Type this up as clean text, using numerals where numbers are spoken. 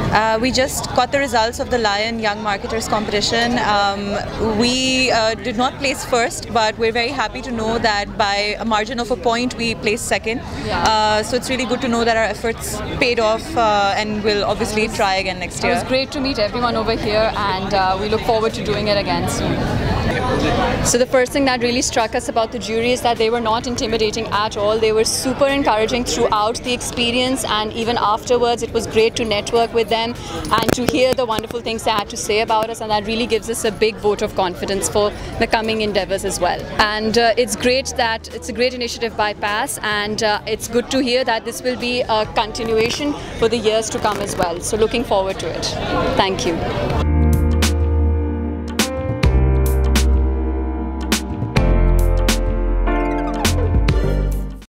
We just got the results of the Lion Young Marketers competition. We did not place first, but we're very happy to know that by a margin of a point we placed second. So it's really good to know that our efforts paid off, and we'll obviously try again next year. It was great to meet everyone over here, and we look forward to doing it again soon. So the first thing that really struck us about the jury is that they were not intimidating at all. They were super encouraging throughout the experience, and even afterwards it was great to network with them and to hear the wonderful things they had to say about us, and that really gives us a big vote of confidence for the coming endeavors as well. And it's great that it's a great initiative by PAS, and it's good to hear that this will be a continuation for the years to come as well. So looking forward to it. Thank you.